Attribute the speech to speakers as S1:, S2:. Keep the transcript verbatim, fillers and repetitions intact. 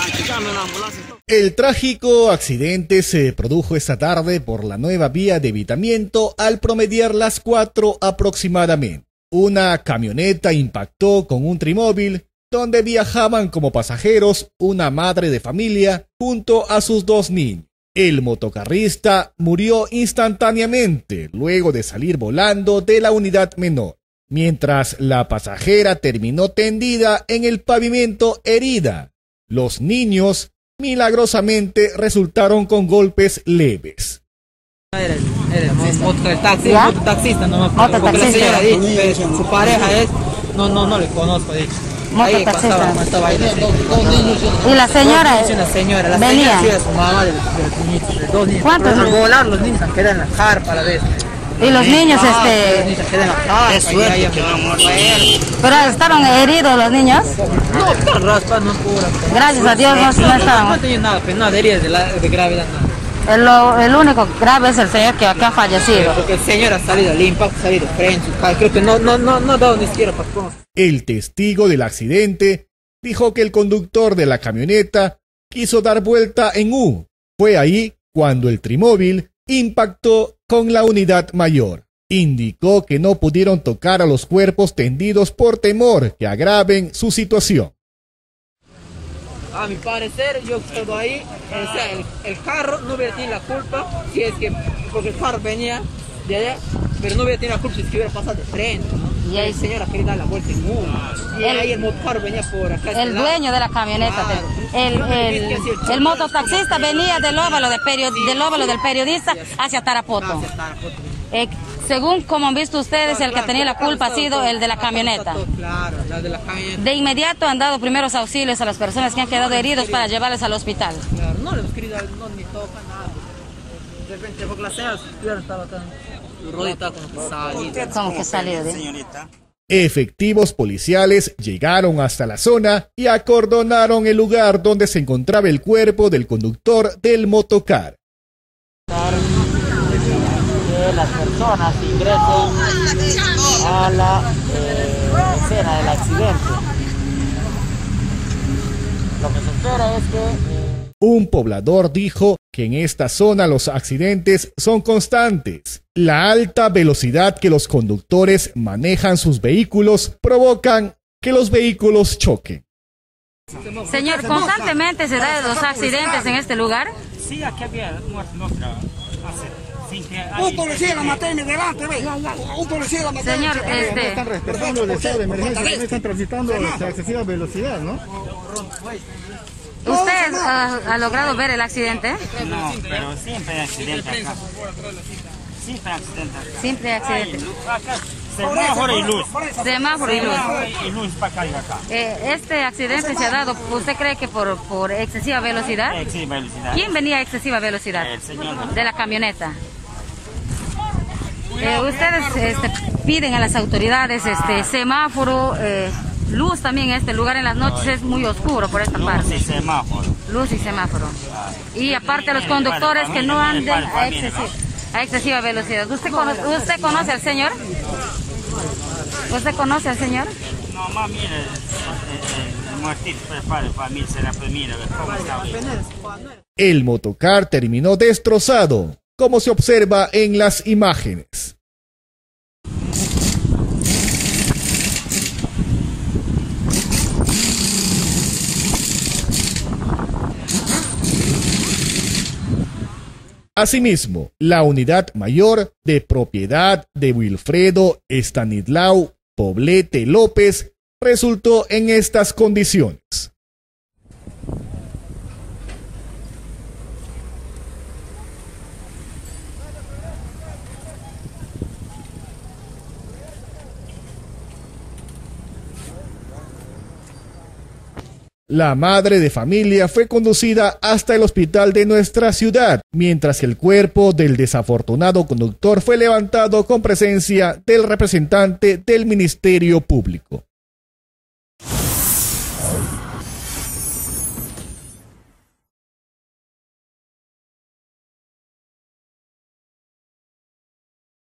S1: El trágico accidente se produjo esta tarde por la nueva vía de evitamiento al promediar las cuatro aproximadamente. Una camioneta impactó con un trimóvil donde viajaban como pasajeros una madre de familia junto a sus dos niños. El motocarrista murió instantáneamente luego de salir volando de la unidad menor, mientras la pasajera terminó tendida en el pavimento herida. Los niños milagrosamente resultaron con golpes leves.
S2: Eres, eres mototaxista, mototaxista, no, porque la señora dice, su pareja es, no, no, no le conozco, dice. Ahí pasaba, estaba ahí la
S3: ¿Y la señora?
S2: Es una señora, la
S3: venía.
S2: señora es su mamá de los niños, de dos niños.
S3: ¿Cuántos?
S2: Al volar los niños han quedado en la jarpa a la vez.
S3: Y los niños,
S2: ah,
S3: este...
S2: Los niños quedan en la jarpa. Es suerte que vamos a morir.
S3: ¿Pero estaban heridos los niños?
S2: No, están raspados, no cura.
S3: Gracias a Dios no, no estaban.
S2: No tenían nada, pero nada de heridas de, la, de gravedad, nada.
S3: El, lo, el único grave es el señor que acá ha fallecido.
S2: Porque el señor ha salido, el impacto ha salido frente, creo que no, no, no, no ha dado ni siquiera para cosas.
S1: El testigo del accidente dijo que el conductor de la camioneta quiso dar vuelta en U. Fue ahí cuando el trimóvil impactó con la unidad mayor. Indicó que no pudieron tocar a los cuerpos tendidos por temor que agraven su situación.
S2: A mi parecer, yo que estoy ahí, o sea, el, el carro no hubiera tenido la culpa, si es que, porque el carro venía de allá, pero no hubiera tenido la culpa si es que hubiera pasado de frente, ¿no? Y ahí el señor quería dar la vuelta en uno. Y el, ahí el motor venía por acá.
S3: El dueño de la camioneta, claro. el, el, el, el mototaxista venía del óvalo, de perio, del óvalo del periodista hacia Tarapoto. Hacia Tarapoto. Eh, según como han visto ustedes, el que tenía la culpa ha sido el de la camioneta.
S2: Claro, la de la camioneta.
S3: De inmediato han dado primeros auxilios a las personas que han quedado heridos para llevarles al hospital.
S2: Claro, no le hemos querido, no ni toca nada. De repente, porque la señora estaba tan rodita como que salida.
S3: Como que salida, ¿eh?
S1: Efectivos policiales llegaron hasta la zona y acordonaron el lugar donde se encontraba el cuerpo del conductor del motocar.
S4: Que las personas ingresen a la eh, escena del accidente. Lo que se espera es que... Eh...
S1: Un poblador dijo que en esta zona los accidentes son constantes. La alta velocidad que los conductores manejan sus vehículos provocan que los vehículos choquen.
S3: Señor, ¿constantemente se dan los accidentes en este lugar?
S5: Sí, aquí había muerto nuestra hace...
S6: Un policía la maté en delante, ve. Un policía la maté.
S3: Señor, este...
S7: No están respetando el estado de emergencia, no están transitando a excesiva velocidad, ¿no?
S3: ¿Usted uh, ha logrado ver el accidente?
S5: No, pero siempre hay accidente acá. Siempre hay accidente acá.
S3: Siempre hay accidente.
S5: Acá, semáforo y luz.
S3: Semáforo y luz.
S5: Y luz para acá y acá.
S3: Eh, este accidente se ha dado, ¿usted cree que por, por excesiva velocidad?
S5: Excesiva velocidad.
S3: ¿Quién venía a excesiva velocidad?
S5: El señor.
S3: De la camioneta. Eh, ustedes este, piden a las autoridades este semáforo, eh, luz también en este lugar en las noches es muy oscuro por esta parte.
S5: Luz y semáforo.
S3: Luz y semáforo. Y aparte los conductores que no anden a excesiva, a excesiva velocidad. ¿Usted conoce, ¿Usted conoce al señor? ¿Usted conoce al señor?
S5: No, más mire, el muertito prepare para mí, será pues mire, cómo está.
S1: El motocar terminó destrozado, como se observa en las imágenes. Asimismo, la unidad mayor de propiedad de Wilfredo Estanislao Poblete López resultó en estas condiciones. La madre de familia fue conducida hasta el hospital de nuestra ciudad, mientras que el cuerpo del desafortunado conductor fue levantado con presencia del representante del Ministerio Público.